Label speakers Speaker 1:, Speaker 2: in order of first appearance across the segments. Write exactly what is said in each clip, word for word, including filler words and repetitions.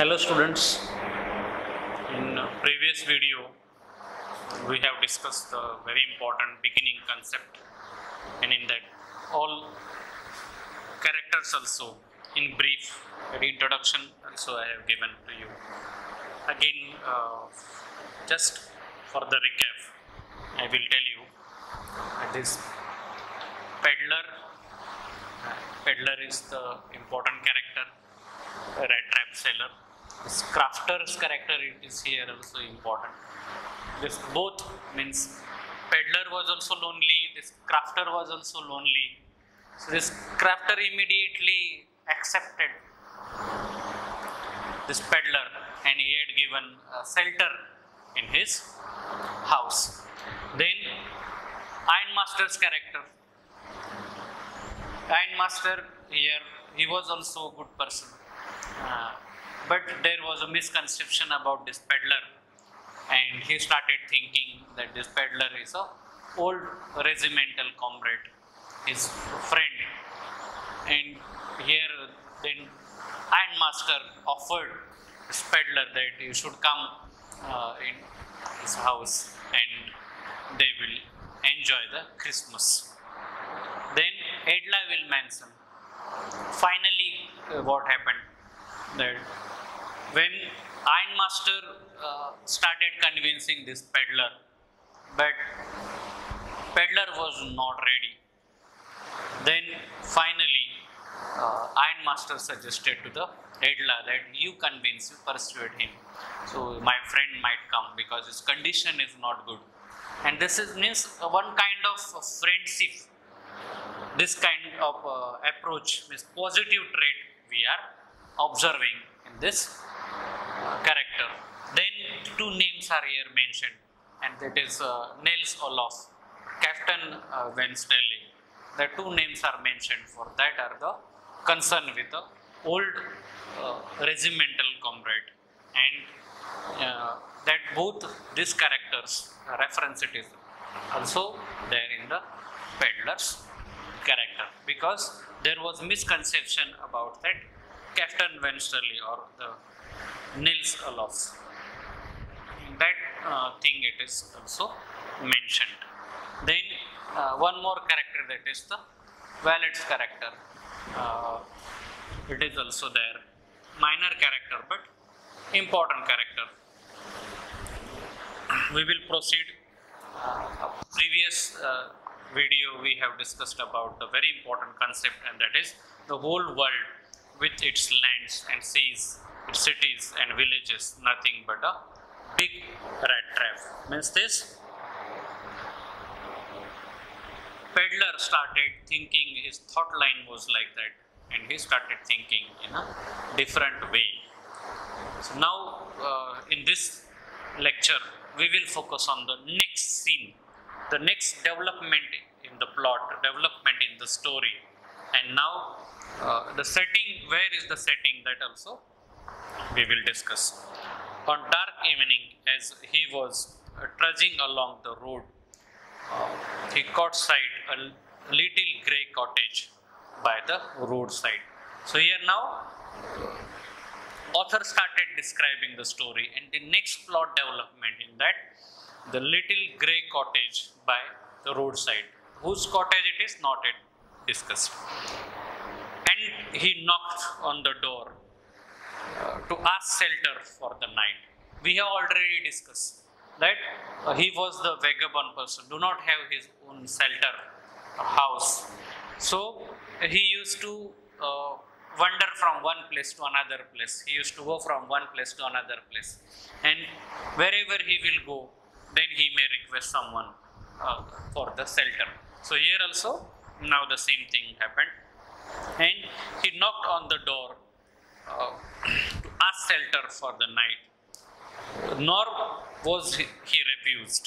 Speaker 1: Hello students, in previous video we have discussed the very important beginning concept, and in that all characters also in brief introduction also I have given to you. Again, uh, just for the recap, I will tell you that this peddler, peddler is the important character, rat trap seller. This crafter's character it is here also important. This both means peddler was also lonely, this crafter was also lonely. So this crafter immediately accepted this peddler and he had given a shelter in his house. Then Ironmaster's character. Ironmaster here, he was also a good person. Uh, but there was a misconception about this peddler, and he started thinking that this peddler is a old regimental comrade, his friend. And here then Ironmaster offered this peddler that you should come uh, in his house and they will enjoy the Christmas. Then Edla will mention. Finally, uh, what happened? That when Ironmaster uh, started convincing this peddler, but peddler was not ready. Then finally, uh, Ironmaster suggested to the Edla that you convince, you persuade him. So my friend might come because his condition is not good. And this is means uh, one kind of uh, friendship. This kind of uh, approach, this positive trait we are observing in this uh, character. Then two names are here mentioned, and that is uh, Nils Olof, Captain uh, Wensley. The two names are mentioned, for that are the concern with the old uh, regimental comrade, and uh, that both these characters uh, reference it is also there in the peddler's character, because there was misconception about that Captain Wensley or the Nils Olof. That uh, thing it is also mentioned. Then uh, one more character, that is the valet's character. Uh, it is also there. Minor character but important character. We will proceed. Uh, previous uh, video we have discussed about the very important concept, and that is the whole world with its lands and seas, its cities and villages, nothing but a big rat trap. Means this peddler started thinking, his thought line was like that, and he started thinking in a different way. So now uh, in this lecture we will focus on the next scene, the next development in the plot, development in the story. And now uh, the setting, where is the setting, that also we will discuss. On dark evening, as he was uh, trudging along the road, uh, he caught sight a little grey cottage by the roadside. So here now author started describing the story, and the next plot development in that, the little grey cottage by the roadside. Whose cottage it is, not yet discussed. And he knocked on the door uh, to ask shelter for the night. We have already discussed that uh, he was the vagabond person, do not have his own shelter, uh, house. So he used to uh, wander from one place to another place. He used to go from one place to another place. And wherever he will go, then he may request someone uh, for the shelter. So here also, now the same thing happened. And he knocked on the door uh, to ask shelter for the night. Nor was he, he refused.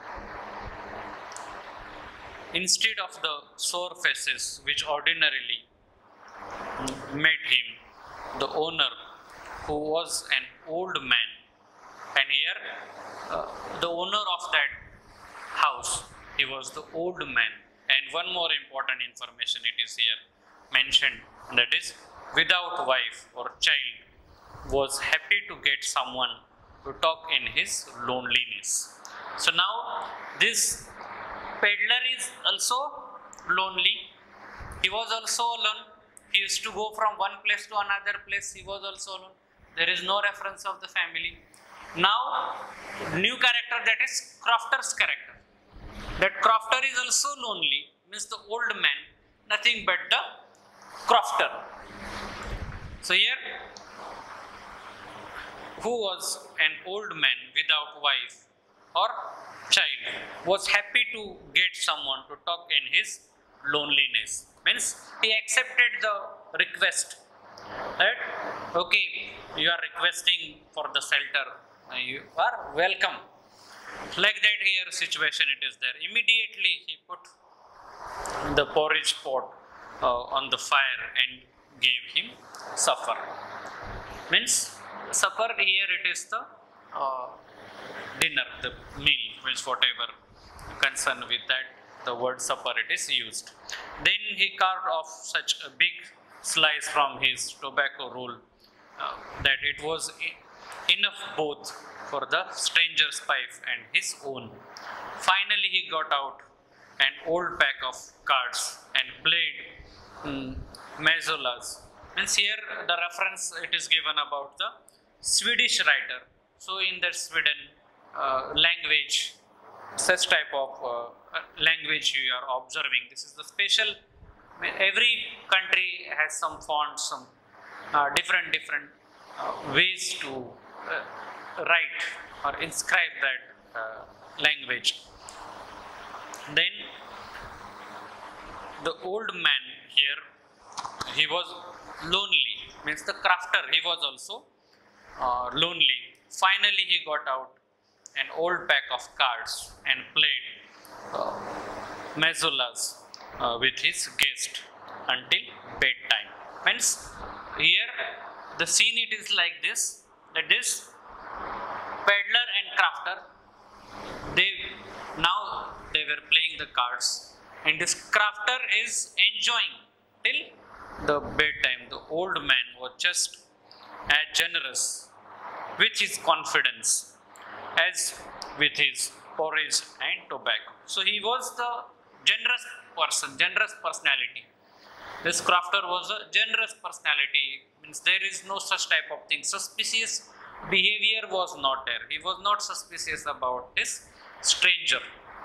Speaker 1: Instead of the sore faces which ordinarily met him, the owner, who was an old man, and here uh, the owner of that house, he was the old man. And one more important information it is here mentioned, that is without wife or child, was happy get someone to talk in his loneliness. So now this peddler is also lonely. He was also alone. He used to go from one place to another place. He was also alone. There is no reference of the family. Now, new character, that is Crofter's character. That Crofter is also lonely, means the old man, nothing but the Crofter. So here, who was an old man without wife or child, was happy to get someone to talk in his loneliness. Means he accepted the request, right? Okay, you are requesting for the shelter, you are welcome. Like that here situation it is there. Immediately he put the porridge pot uh, on the fire and gave him supper. Means supper here it is the uh, dinner, the meal, means whatever concern with that, the word supper it is used. Then he carved off such a big slice from his tobacco roll uh, that it was enough both for the stranger's pipe and his own. Finally he got out an old pack of cards and played um, mazzolas. Means here the reference it is given about the Swedish writer. So in the Sweden uh, language, such type of uh, language you are observing. This is the special. Every country has some fonts, some uh, different different uh, ways to uh, write or inscribe that uh, language. Then the old man here, he was lonely. Means the crafter, he was also uh, lonely. Finally, he got out an old pack of cards and played uh, mazzolas uh, with his guest until bedtime. Means here the scene it is like this, that this peddler and crafter, they now they were playing the cards and this crafter is enjoying till the bedtime. The old man was just as generous with his confidence as with his porridge and tobacco. So he was the generous person, generous personality. This crafter was a generous personality, means there is no such type of thing. Suspicious behavior was not there. He was not suspicious about this stranger.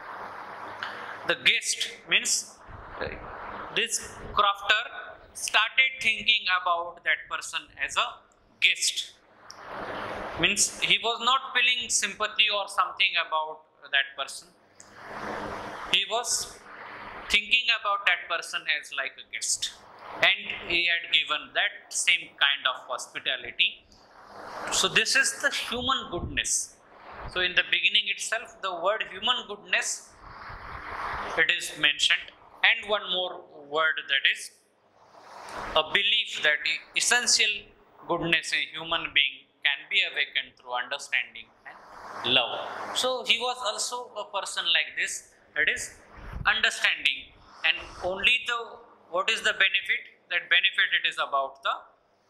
Speaker 1: The guest means uh, this crafter started thinking about that person as a guest. Means he was not feeling sympathy or something about that person. He was thinking about that person as like a guest, and he had given that same kind of hospitality. So this is the human goodness. So in the beginning itself, the word human goodness, it is mentioned, and one more word, that is a belief that essential goodness in human being can be awakened through understanding and love. So he was also a person like this, that is understanding, and only the what is the benefit? That benefit it is about the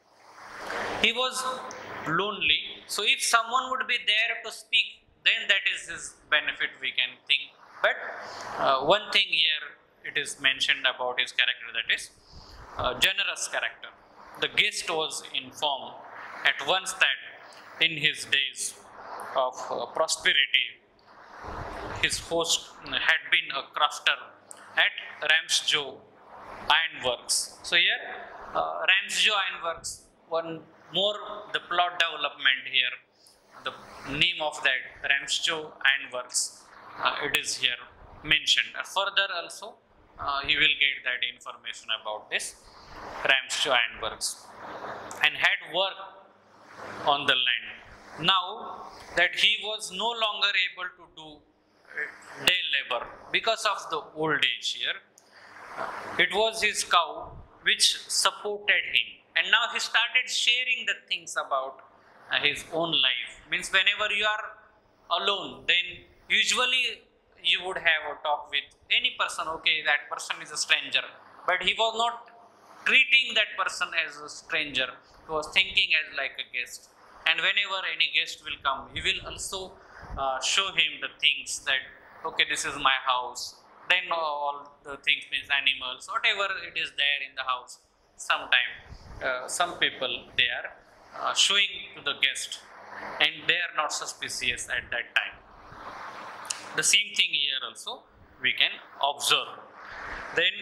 Speaker 1: he was lonely. So if someone would be there to speak, then that is his benefit we can think. But uh, one thing here it is mentioned about his character, that is uh, generous character. The guest was informed at once that in his days of uh, prosperity, his host had been a crafter at Ramsjo Ironworks. So here, uh, Ramsjo Ironworks, one more the plot development here, the name of that Ramsjo Ironworks, uh, it is here mentioned. Uh, further also, uh, you will get that information about this Ramsjo Ironworks, and had work on the land. Now that he was no longer able to do day labor because of the old age here, it was his cow which supported him, and now he started sharing the things about uh, his own life. Means whenever you are alone, then usually you would have a talk with any person. Okay, that person is a stranger, but he was not treating that person as a stranger. He was thinking as like a guest. And whenever any guest will come, he will also uh, show him the things that, okay, this is my house. Then all the things means animals, whatever it is there in the house. Sometime uh, some people, they are uh, showing to the guest, and they are not suspicious at that time. The same thing here also we can observe. Then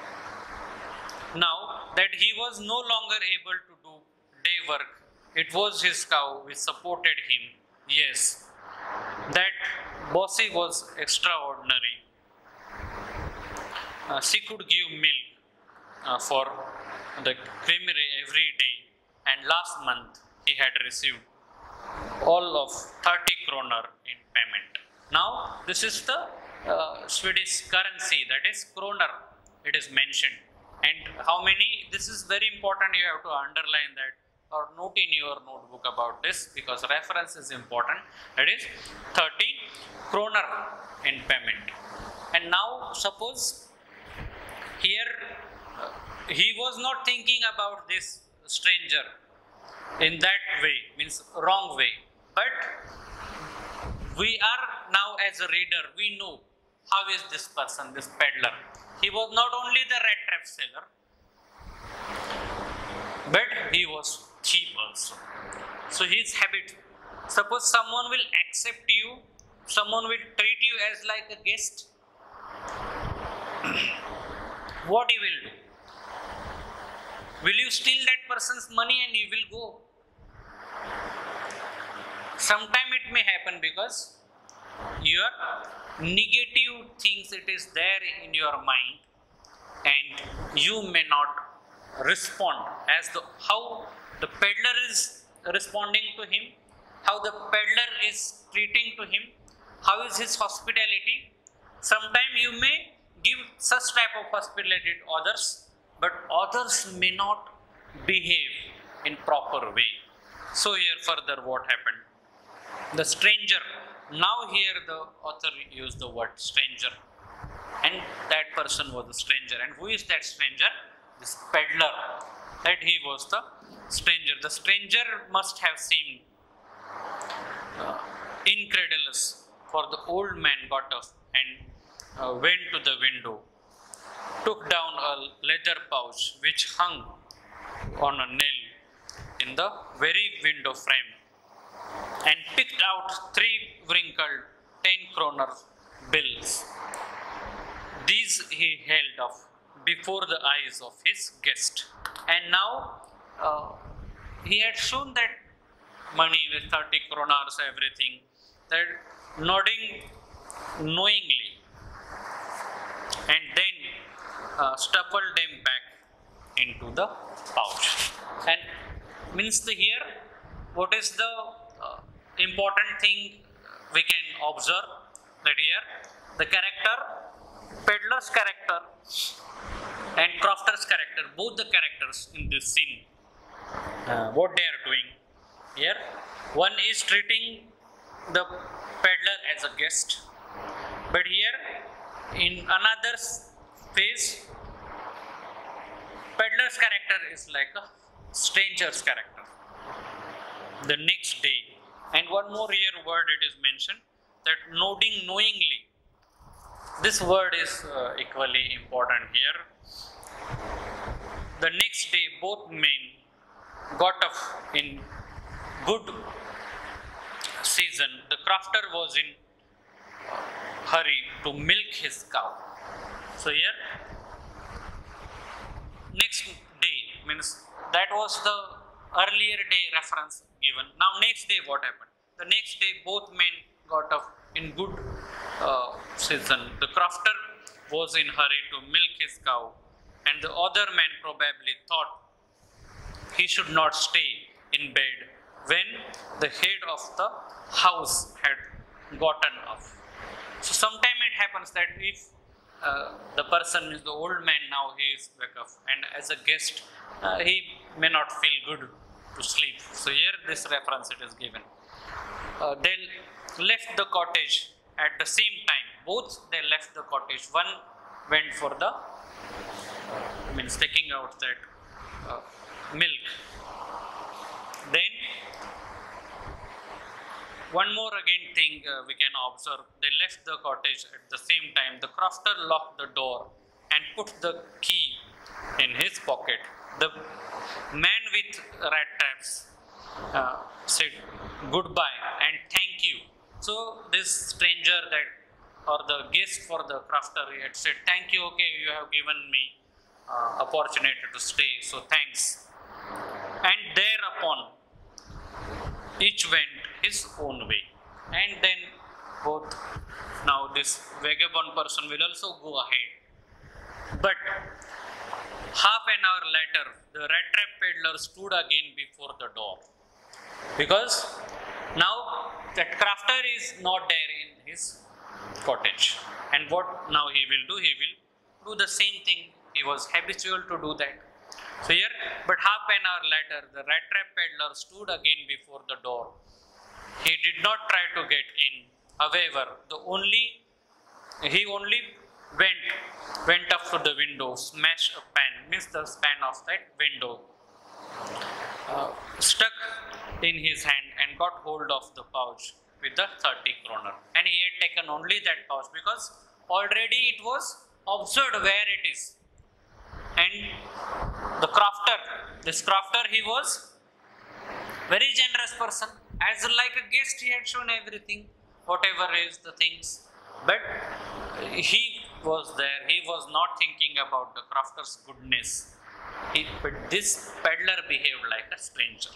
Speaker 1: now that he was no longer able to do day work, it was his cow which supported him. Yes, that Bossy was extraordinary. Uh, she could give milk uh, for the creamery every day, and last month he had received all of thirty kroner in payment. Now this is the uh, Swedish currency, that is kroner, it is mentioned. And how many, this is very important, you have to underline that or note in your notebook about this, because reference is important. That is thirty kroner in payment. And now suppose here uh, he was not thinking about this stranger in that way, means wrong way, but we are now as a reader, we know how is this person, this peddler. He was not only the rat trap seller, but he was cheap also. So his habit, suppose someone will accept you, someone will treat you as like a guest, what he will do? Will you steal that person's money and you will go? Sometime it may happen because your negative things, it is there in your mind, and you may not respond as the how the peddler is responding to him, how the peddler is treating to him, how is his hospitality. Sometime you may give such type of hospitality to others, but others may not behave in proper way. So here further what happened? The stranger, now here the author used the word stranger, and that person was the stranger. And who is that stranger? This peddler, that he was the stranger. The stranger must have seemed uh, incredulous, for the old man got up and uh, went to the window, took down a leather pouch which hung on a nail in the very window frame, and picked out three wrinkled ten kroner bills. These he held up before the eyes of his guest. And now uh, he had shown that money with thirty kroners, everything, that nodding knowingly, and then uh, stuffed them back into the pouch. And means the here, what is the uh, important thing we can observe? That here the character, peddler's character and crofter's character, both the characters in this scene, uh, what they are doing here, one is treating the peddler as a guest, but here in another phase, peddler's character is like a stranger's character. The next day, and one more here word it is mentioned, that nodding knowingly. This word is uh, equally important here. The next day, both men got up in good season. The crofter was in hurry to milk his cow. So here, next day means that was the earlier day reference given. Now next day what happened? The next day both men got up in good uh, season. The crofter was in hurry to milk his cow, and the other man probably thought he should not stay in bed when the head of the house had gotten up. So sometime it happens that if uh, the person is the old man, now he is wake up, and as a guest uh, he may not feel good to sleep. So here this reference it is given. Uh, they left the cottage at the same time. Both they left the cottage. One went for the uh, means taking out that uh, milk. Then one more again thing uh, we can observe, they left the cottage at the same time. The crofter locked the door and put the key in his pocket. The man with rat traps uh, said goodbye and thank you. So this stranger that or the guest for the crofter had said thank you, okay, you have given me uh, opportunity to stay, so thanks. And thereupon each went his own way. And then both, now this vagabond person will also go ahead. But half an hour later, the rat trap peddler stood again before the door. Because now that crofter is not there in his cottage. And what now he will do? He will do the same thing. He was habitual to do that. So here, but half an hour later, the rat trap peddler stood again before the door. He did not try to get in. However, the only he only went went up to the window, smashed a pan, means the span of that window, uh, stuck in his hand and got hold of the pouch with the thirty kroner. And he had taken only that pouch because already it was observed where it is. And the crofter, this crofter, he was very generous person. As like a guest, he had shown everything, whatever is the things. But he was there. He was not thinking about the crofter's goodness. He, but this peddler behaved like a stranger.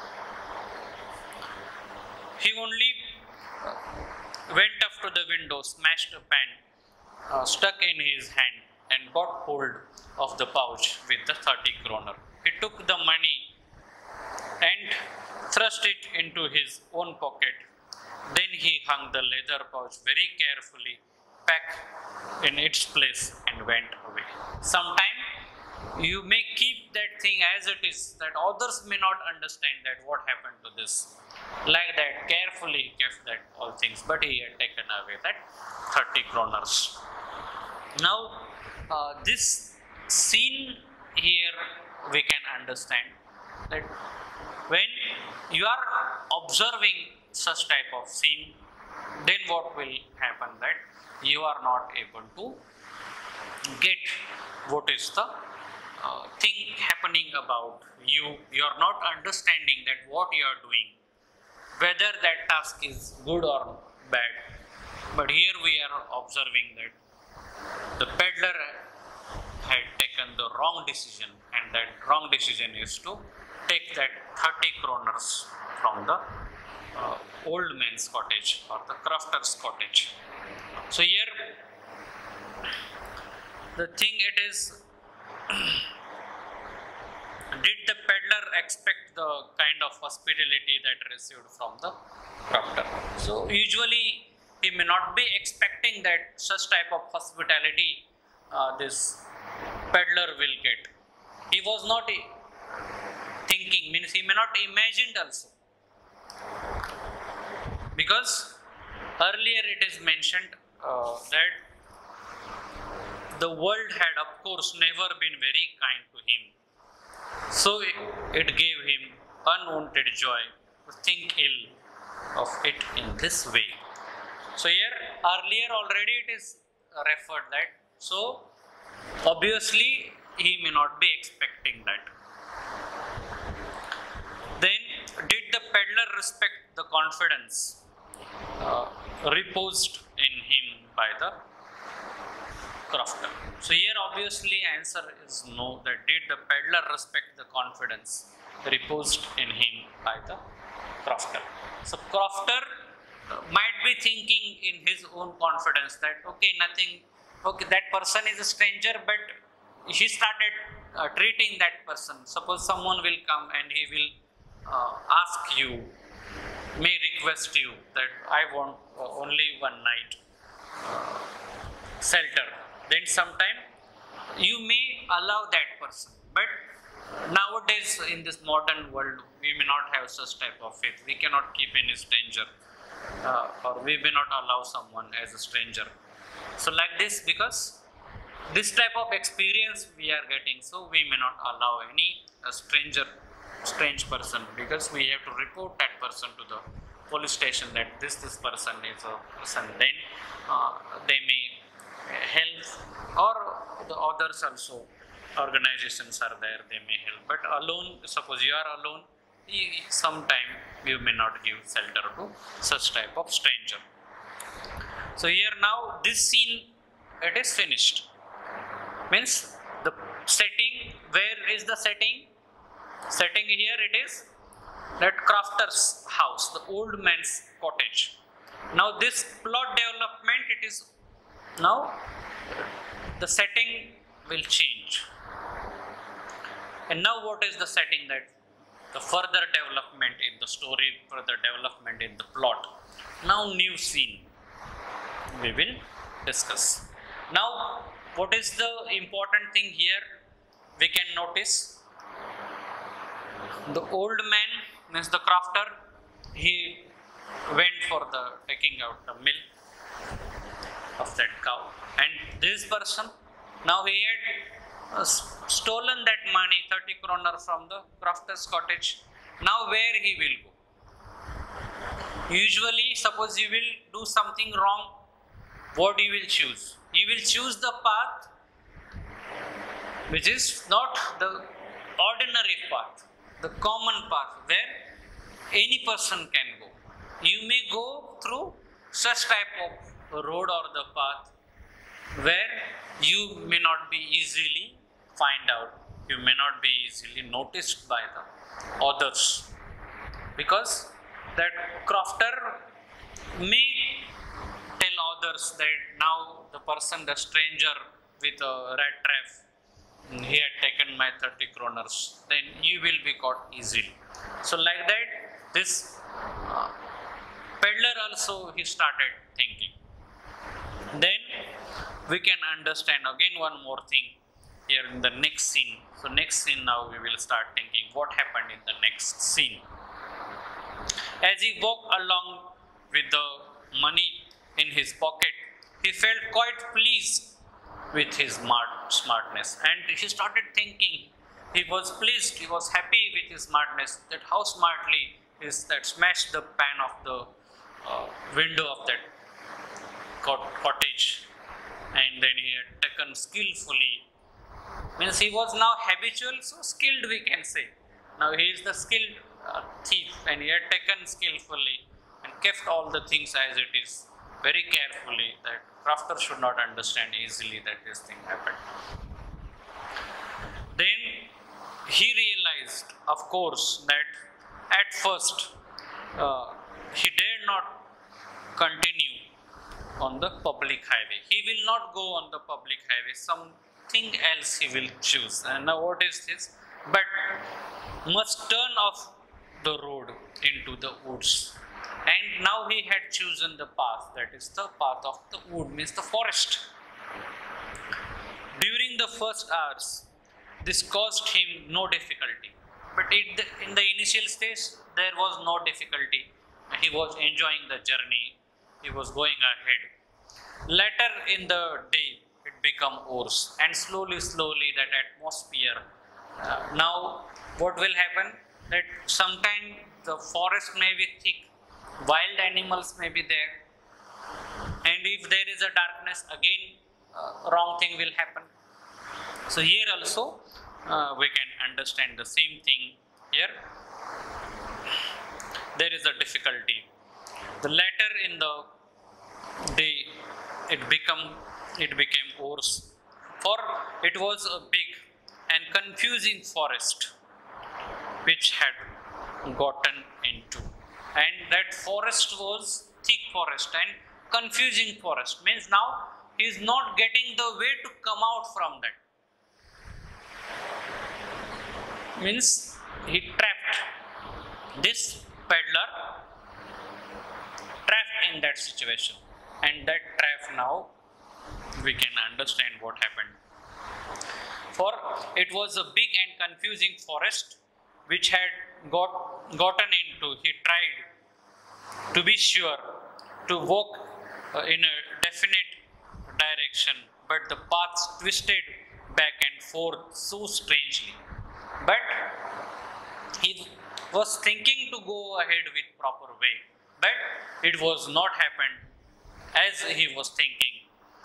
Speaker 1: He only went up to the window, smashed a pan, uh, stuck in his hand, and got hold of the pouch with the thirty kroner. He took the money and thrust it into his own pocket. Then he hung the leather pouch very carefully back in its place and went away. Sometime you may keep that thing as it is, that others may not understand that what happened to this. Like that, carefully he kept that all things, but he had taken away that thirty kroners. Now, uh, this scene here we can understand that when you are observing such type of scene, then what will happen, that you are not able to get what is the uh, thing happening about you. You are not understanding that what you are doing, whether that task is good or bad. But here we are observing that the peddler had taken the wrong decision, and that wrong decision is to take that thirty kroners from the uh, old man's cottage or the crofter's cottage. So here the thing it is, did the peddler expect the kind of hospitality that received from the crofter? So usually he may not be expecting that such type of hospitality uh, this peddler will get. He was not thinking, means he may not imagined also. Because earlier it is mentioned uh, that the world had of course never been very kind to him. So it, it gave him unwanted joy to think ill of it in this way. So here earlier already it is referred that, so obviously he may not be expecting that. Then did the peddler respect the confidence uh, reposed in him by the crofter? So here obviously answer is no, that did the peddler respect the confidence reposed in him by the crofter. So crofter uh, might be thinking in his own confidence that okay, nothing, okay, that person is a stranger, but he started uh, treating that person. Suppose someone will come and he will uh, ask you, may request you that I want uh, only one night uh, shelter. Then sometime you may allow that person. But nowadays in this modern world, we may not have such type of faith. We cannot keep any stranger uh, or we may not allow someone as a stranger. So like this, because this type of experience we are getting, so we may not allow any a stranger, strange person, because we have to report that person to the police station that this this person is a person, then uh, they may help, or the others also, organizations are there, they may help. But alone, suppose you are alone, sometime you may not give shelter to such type of stranger. So here now this scene, it is finished. Means the setting, where is the setting? Setting here it is that crafter's house, the old man's cottage. Now this plot development, it is now the setting will change. And now what is the setting? That the further development in the story, further development in the plot. Now new scene we will discuss. Now what is the important thing here? We can notice the old man, means the crafter, he went for the taking out the milk of that cow, and this person, now he had uh, stolen that money, thirty kroner, from the crafter's cottage. Now where he will go? Usually, suppose you will do something wrong, what you will choose? You will choose the path which is not the ordinary path, the common path where any person can go. You may go through such type of road or the path where you may not be easily find out, you may not be easily noticed by the others, because that crafter may tell others that now the person, the stranger with a rat trap, he had taken my thirty kroners, then you will be caught easily. So like that, this uh, peddler also, he started thinking. Then we can understand again one more thing here in the next scene. So next scene, now we will start thinking what happened in the next scene. As he walked along with the money in his pocket, he felt quite pleased with his smart, smartness, and he started thinking. He was pleased, he was happy with his smartness, that how smartly is that smashed the pan of the uh, window of that cottage, and then he had taken skillfully. Means he was now habitual, so skilled we can say. Now he is the skilled uh, thief, and he had taken skillfully and kept all the things as it is, very carefully, that crafter should not understand easily that this thing happened. Then he realized, of course, that at first uh, he dared not continue on the public highway. He will not go on the public highway. Something else he will choose. And now what is this? But must turn off the road into the woods. And now he had chosen the path, that is the path of the wood, means the forest. During the first hours, this caused him no difficulty. But it, in the initial stage, there was no difficulty. He was enjoying the journey. He was going ahead. Later in the day, it became worse. And slowly, slowly, that atmosphere. Uh, now, what will happen? That sometime the forest may be thick. Wild animals may be there, and if there is a darkness, again uh, wrong thing will happen. So here also uh, we can understand the same thing here. There is a difficulty. The latter in the day, it become it became worse, for it was a big and confusing forest which had gotten into. And that forest was thick forest and confusing forest, means now he is not getting the way to come out from that. Means he trapped, this peddler trapped in that situation, and that trap, now we can understand what happened. For it was a big and confusing forest which had got gotten into. He tried to be sure to walk uh, in a definite direction, but the paths twisted back and forth so strangely. But he was thinking to go ahead with proper way, but it was not happened as he was thinking.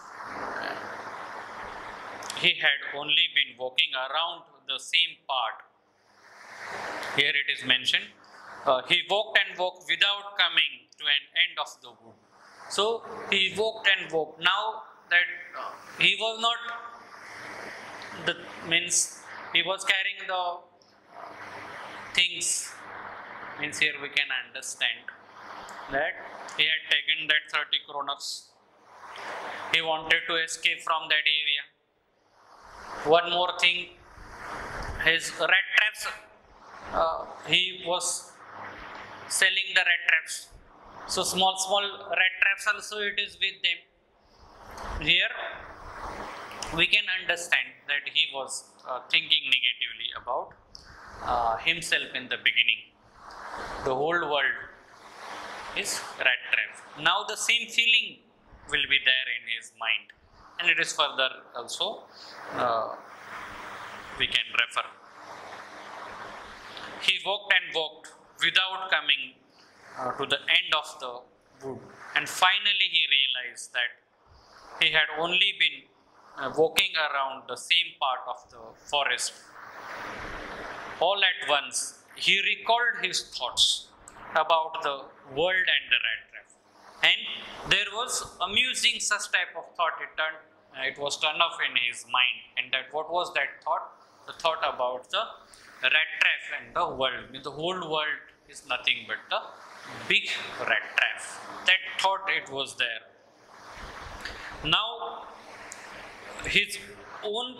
Speaker 1: He had only been walking around the same part. Here it is mentioned, uh, he walked and walked without coming to an end of the wood. So he walked and walked. Now that uh, he was not, the means he was carrying the uh, things, means here we can understand that he had taken that thirty kronas. He wanted to escape from that area. One more thing, his rat traps, uh, he was selling the rat traps. So small, small rat traps also it is with them. Here we can understand that he was uh, thinking negatively about uh, himself in the beginning. The whole world is rat trap. Now the same feeling will be there in his mind, and it is further also uh, we can refer. He walked and walked without coming uh, to the end of the wood, and finally he realized that he had only been uh, walking around the same part of the forest. All at once he recalled his thoughts about the world and the rat trap, and there was amusing such type of thought. It turned, uh, it was turned off in his mind, and that what was that thought? The thought about the rat trap and the world. I mean, the whole world is nothing but the big rat trap. That thought it was there. Now his own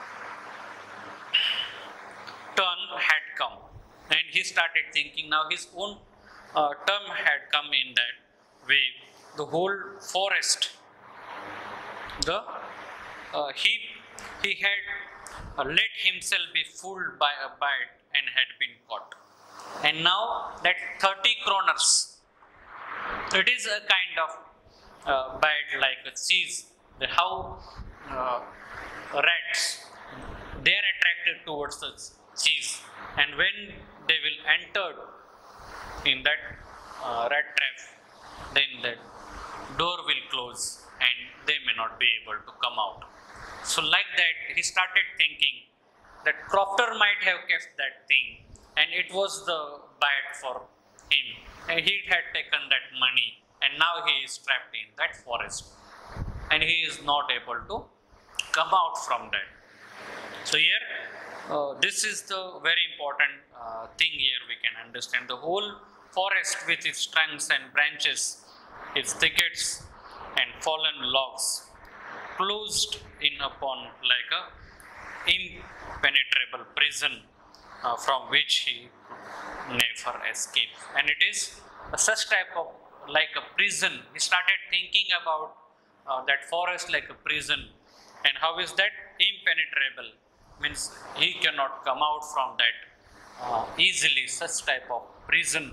Speaker 1: turn had come, and he started thinking. Now his own uh, term had come in that way. The whole forest, the uh, he he had uh, let himself be fooled by a bite and had been caught. And now that thirty kroners, it is a kind of uh, bite like a cheese. The how uh, rats, they are attracted towards the cheese, and when they will enter in that uh, rat trap, then the door will close and they may not be able to come out. So like that he started thinking that crofter might have kept that thing, and it was the bite for him, and he had taken that money, and now he is trapped in that forest, and he is not able to come out from that. So here uh, this is the very important uh, thing here we can understand. The whole forest with its trunks and branches, its thickets and fallen logs, closed in upon like a impenetrable prison uh, from which he never escape. And it is uh, such type of like a prison. He started thinking about uh, that forest like a prison, and how is that impenetrable? Means he cannot come out from that uh, easily, such type of prison.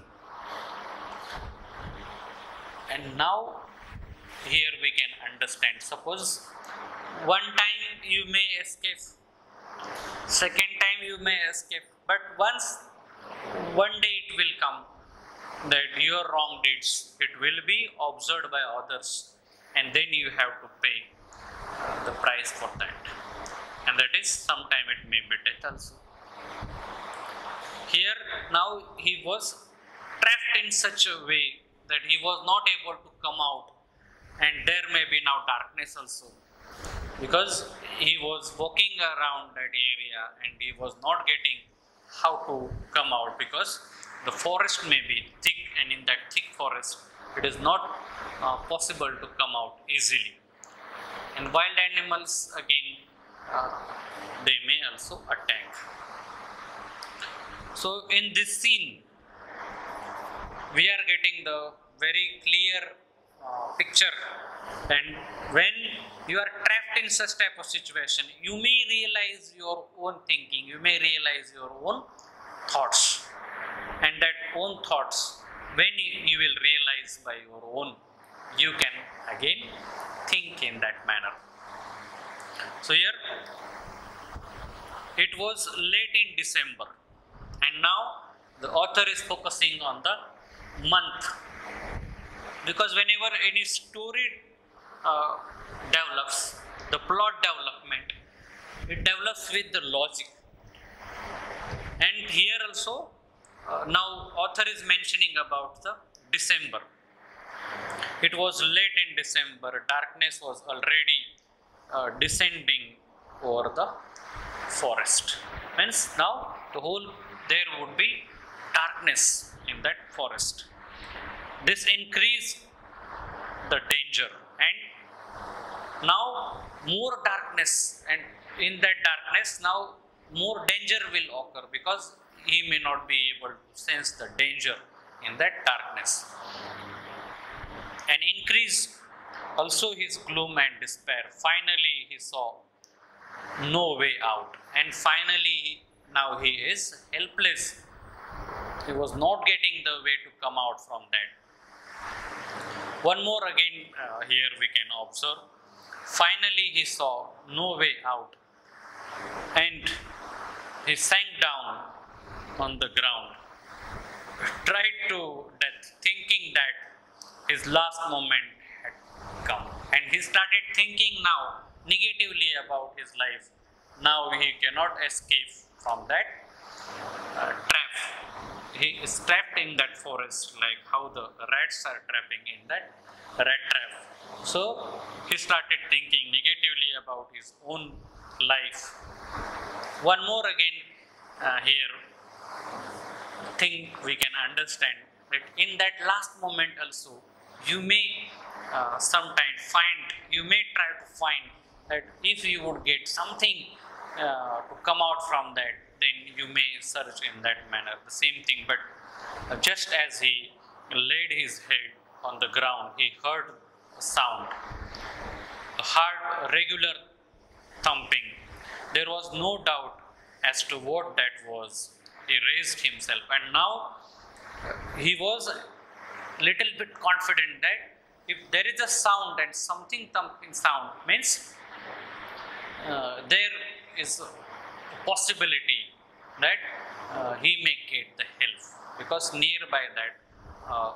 Speaker 1: And now here we can understand, suppose one time you may escape, second time you may escape, but once one day it will come that your wrong deeds, it will be observed by others, and then you have to pay the price for that, and that is sometime it may be death also. Here now he was trapped in such a way that he was not able to come out, and there may be now darkness also, because he was walking around that area and he was not getting how to come out, because the forest may be thick, and in that thick forest it is not uh, possible to come out easily. And wild animals again, uh, they may also attack. So in this scene we are getting the very clear uh, picture, and when you are trapped in such type of situation, you may realize your own thinking, you may realize your own thoughts, and that own thoughts, when you will realize by your own, you can again think in that manner. So here it was late in December, and now the author is focusing on the month Because whenever any story uh, develops, the plot development, it develops with the logic. And here also, uh, now author is mentioning about the December. It was late in December, darkness was already uh, descending over the forest. Means now the whole, there would be darkness in that forest. This increased the danger, and now more darkness, and in that darkness now more danger will occur, because he may not be able to sense the danger in that darkness. And increased also his gloom and despair. Finally he saw no way out, and finally now he is helpless. He was not getting the way to come out from that. One more again uh, here we can observe. Finally he saw no way out, and he sank down on the ground, tried to death, thinking that his last moment had come. And he started thinking now negatively about his life. Now he cannot escape from that uh, trap. He is trapped in that forest, like how the rats are trapping in that rat trap. So he started thinking negatively about his own life. One more again uh, here thing we can understand, that in that last moment also you may uh, sometimes find, you may try to find that if you would get something uh, to come out from that, then you may search in that manner. The same thing, but uh, just as he laid his head on the ground, he heard a sound, a hard, regular thumping. There was no doubt as to what that was. He raised himself, and now he was a little bit confident that if there is a sound and something thumping sound, means uh, there is a possibility that uh, he may get the help, because nearby that uh,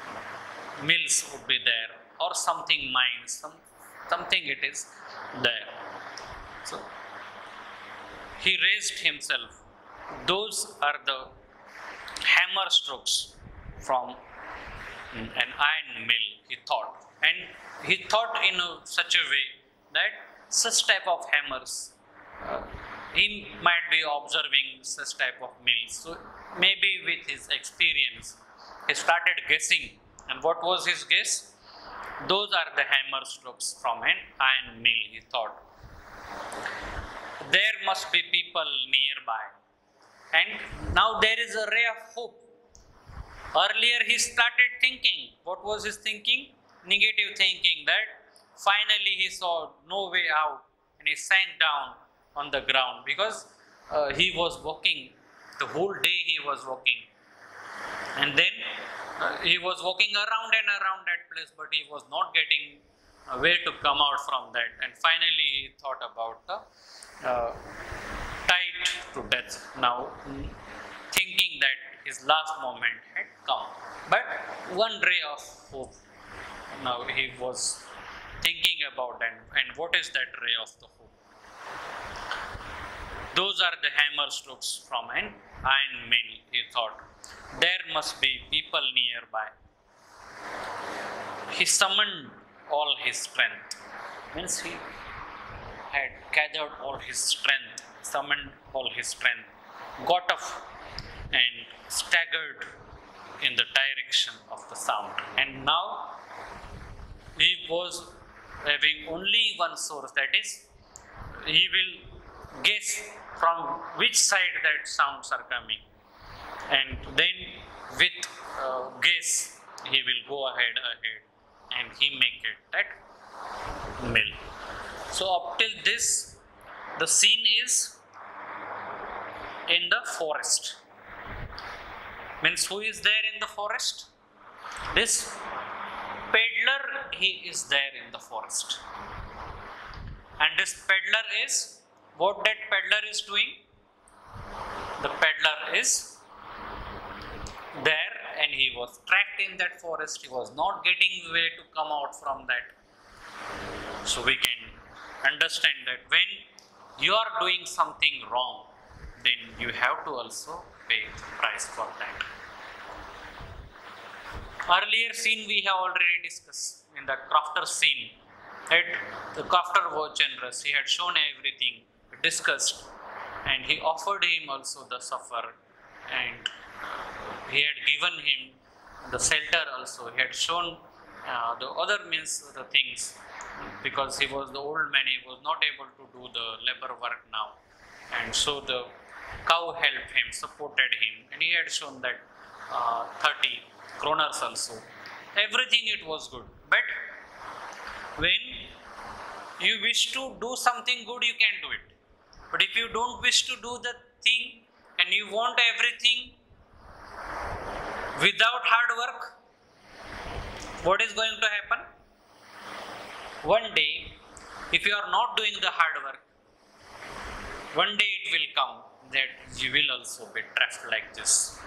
Speaker 1: mills would be there, or something mines, some, something it is there. So he raised himself. Those are the hammer strokes from an iron mill, he thought. And he thought in a, such a way that such type of hammers, uh, he might be observing such type of mills. So maybe with his experience, he started guessing. And what was his guess? Those are the hammer strokes from an iron mill, he thought. There must be people nearby. And now there is a ray of hope. Earlier he started thinking. What was his thinking? Negative thinking, that finally he saw no way out, and he sank down on the ground, because uh, he was walking, the whole day he was walking. And then uh, he was walking around and around that place, but he was not getting a way to come out from that. And finally he thought about the uh, tied to death, now thinking that his last moment had come. But one ray of hope now he was thinking about, and, and what is that ray of the hope? Those are the hammer strokes from an iron mill, he thought. There must be people nearby. He summoned all his strength. Means he had gathered all his strength, summoned all his strength, got up and staggered in the direction of the sound. And now he was having only one source, that is, he will guess from which side that sounds are coming, and then with uh, guess he will go ahead ahead and he may get that mill. So up till this, the scene is in the forest. Means who is there in the forest? This peddler, he is there in the forest. And this peddler is, what that peddler is doing? The peddler is there and he was trapped in that forest. He was not getting way to come out from that. So we can understand that when you are doing something wrong, then you have to also pay the price for that. Earlier scene we have already discussed in the crafter scene. Right? The crafter was generous. He had shown everything, discussed, and he offered him also the supper, and he had given him the shelter also. He had shown uh, the other means the things, because he was the old man, he was not able to do the labor work now, and so the cow helped him, supported him, and he had shown that uh, thirty kroners also. Everything it was good, but when you wish to do something good, you can do it. But if you don't wish to do the thing and you want everything without hard work, what is going to happen? One day, if you are not doing the hard work, one day it will come that you will also be trapped like this.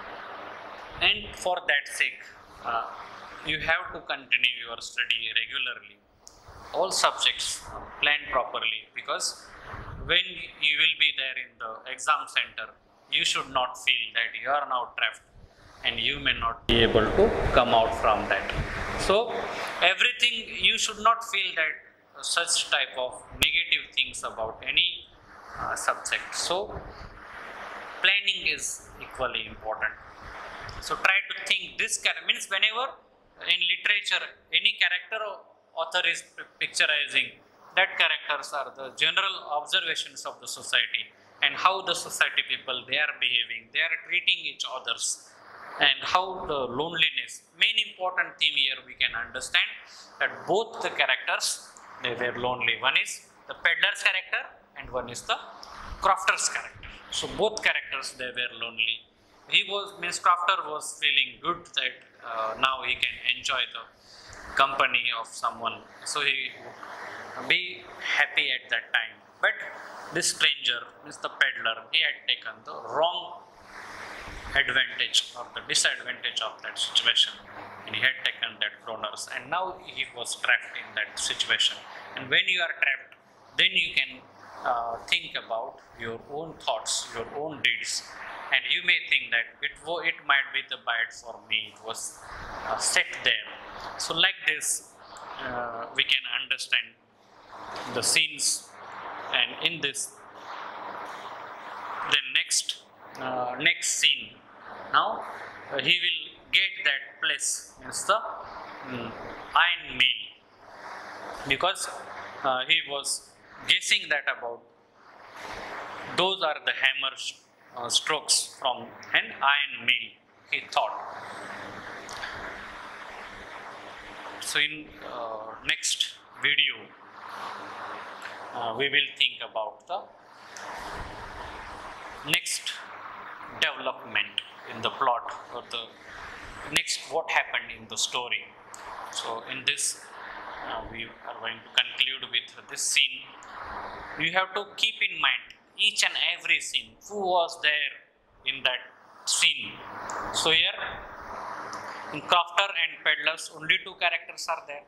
Speaker 1: And for that sake, uh, you have to continue your study regularly. All subjects planned properly, because when you will be there in the exam center, you should not feel that you are now trapped and you may not be able to come out from that. So everything, you should not feel that such type of negative things about any uh, subject. So planning is equally important. So try to think this character, means whenever in literature any character author is picturizing, that characters are the general observations of the society and how the society people they are behaving, they are treating each others, and how the loneliness. Main important theme here we can understand that both the characters they were lonely. One is the peddler's character and one is the crafter's character. So both characters they were lonely. He was, means crafter was feeling good that uh, now he can enjoy the company of someone, so he be happy at that time. But this stranger, means the peddler, he had taken the wrong advantage or the disadvantage of that situation, and he had taken that kroners, and now he was trapped in that situation. And when you are trapped, then you can uh, think about your own thoughts, your own deeds, and you may think that it it might be the bite for me, it was uh, set there. So like this, uh, we can understand the scenes, and in this, the next uh, next scene, now uh, he will get that place, means the um, iron mill, because uh, he was guessing that about those are the hammer uh, strokes from an iron mill, he thought. So in uh, next video, uh, we will think about the next development in the plot, or the next what happened in the story. So in this, uh, we are going to conclude with this scene. You have to keep in mind each and every scene, who was there in that scene. So here, in crafter and peddlers, only two characters are there.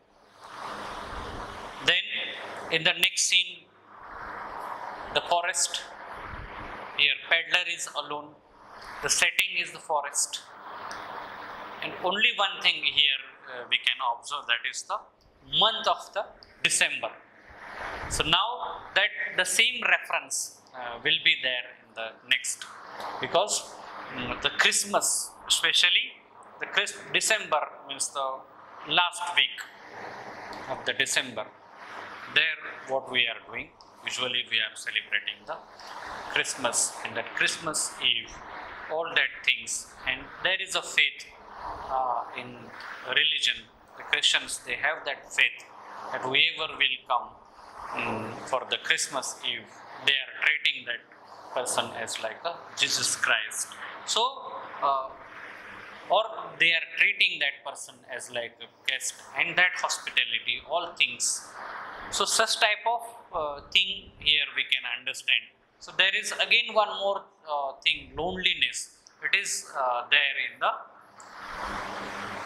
Speaker 1: Then in the next scene, the forest. Here peddler is alone. The setting is the forest. And only one thing here uh, we can observe, that is the month of the December. So now that the same reference uh, will be there in the next, because um, the Christmas, especially the Christ December, means the last week of the December, there what we are doing, usually we are celebrating the Christmas, and that Christmas Eve, all that things, and there is a faith uh, in religion. The Christians, they have that faith that whoever will come um, for the Christmas Eve, they are treating that person as like a Jesus Christ. So uh, or they are treating that person as like a guest, and that hospitality, all things. So such type of uh, thing here we can understand. So there is again one more uh, thing, loneliness. It is uh, there in the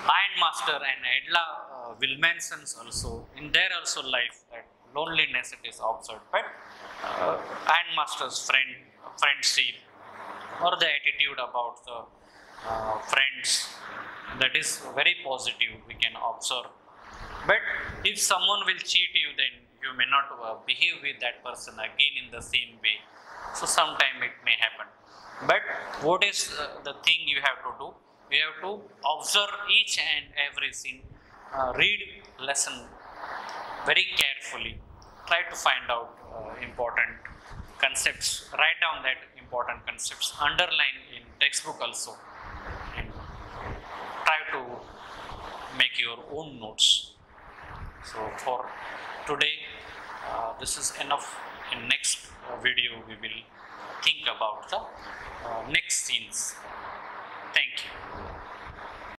Speaker 1: Ironmaster and Edla uh, will mentions also in their also life that loneliness it is observed, but uh, Ironmaster's friend friendship or the attitude about the uh, friends, that is very positive we can observe. But if someone will cheat you, then you may not uh, behave with that person again in the same way. So sometime it may happen. But what is uh, the thing you have to do? You have to observe each and every scene, uh, read lesson very carefully, try to find out uh, important concepts, write down that important concepts, underline in textbook also, and try to make your own notes. So for today, uh, this is enough. In next uh, video, we will think about the uh, next scenes.